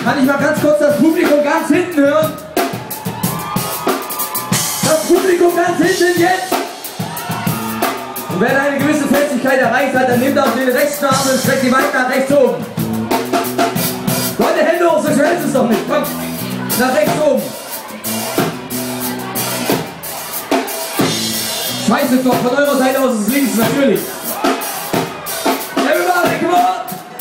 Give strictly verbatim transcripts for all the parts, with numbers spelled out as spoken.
Kann ich mal ganz kurz das Publikum ganz hinten hören? Das Publikum ganz hinten jetzt! Und wenn eine gewisse Festigkeit erreicht hat, dann nehmt auch den rechten Arm und streckt die weit nach rechts oben. Leute, Hände hoch, so schnell ist es doch nicht. Komm, nach rechts oben. Scheiße doch, von eurer Seite aus ist es links, natürlich. Everybody, come on!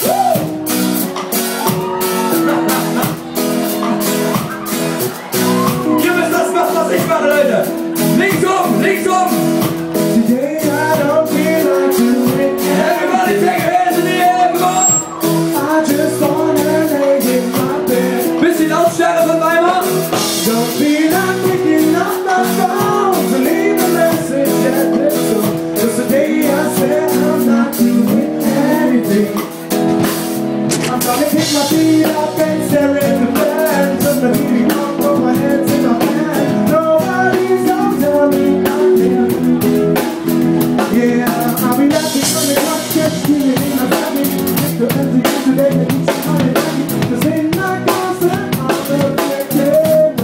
Ihr müsst das machen, was ich mache, Leute. Links oben, links oben. Today I don't feel like doing it. Everybody take your hands in the air, come on. I just wanna lay in my bed. Bisschen Lautstärke von Weimar. Don't feel like picking up my phone to leave a message at this door. Cause today I said I'm not doing anything. I'm gonna pick my feet up and stare at the bed. Just a heating up, throw my hands in my hand. Nobody's gonna tell me nothing. Yeah, I'll be laughing on the clock, just feeling in my family. It's the empty today that keeps me coming back. Cause in my concert, I'm affected.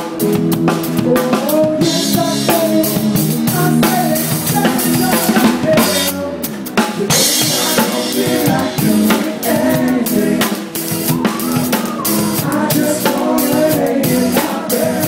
Oh, yes, I said it, I said it, that's not it. Today I don't feel like doing anything. I just wanna lay in my bed.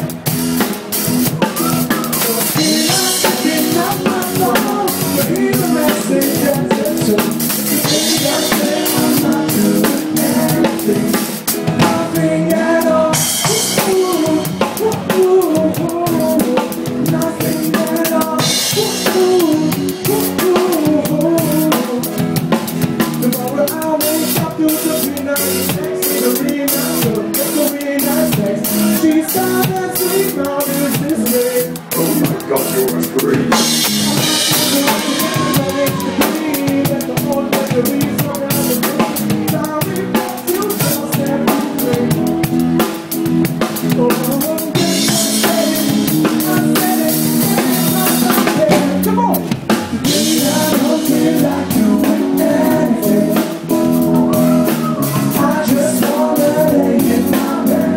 Don't feel like picking up my phone to leave a message at the door. Today I said I'm not doing anything. Nothing at all. Ooh, ooh, ooh, ooh. Nothing at all. Ooh, ooh, ooh, ooh. Tomorrow I'll wake up to the winner. Serena, Serena, Serena. She's got that sweet mouth, is this way. Oh my God, you're a great. Come on! Today I don't feel like doing anything. I just wanna lay in my bed.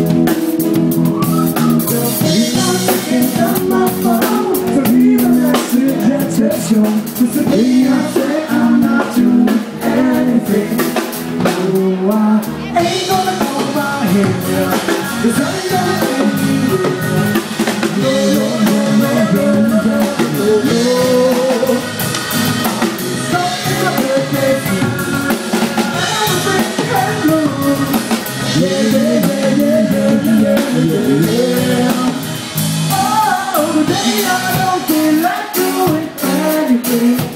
Don't feel like picking up my phone to leave a message at the door. Cause today I say I'm not doing anything. No, I ain't gonna comb my hair. Cause I ain't gonna make you. No, no, no, no, no, no, no, no. Something my birthday. Everything can lose. Yeah, yeah, yeah, yeah, yeah, yeah, yeah. Oh, today I don't feel like doing anything.